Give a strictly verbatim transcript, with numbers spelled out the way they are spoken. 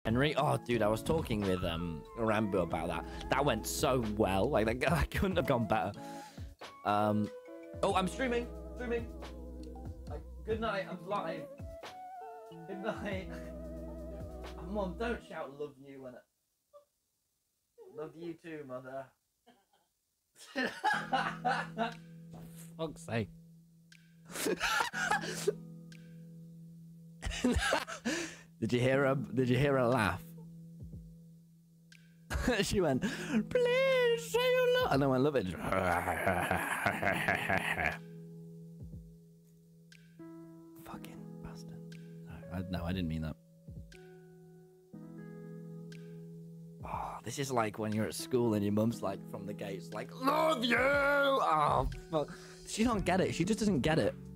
Henry. Oh, dude, I was talking with um Rambo about that. That went so well. Like that, that couldn't have gone better. Um. Oh, I'm streaming. Streaming. Like, good night. I'm live. Good night. Oh, Mom, don't shout "love you" when it. Love you too, mother. Fuck's sake. Did you hear her? Did you hear her laugh? She went, "Please say you love," and I went, "Love it." Fucking bastard. No, I, no, I didn't mean that. Oh, this is like when you're at school and your mum's like from the gates, like, "Love you." Oh, fuck. She don't get it. She just doesn't get it.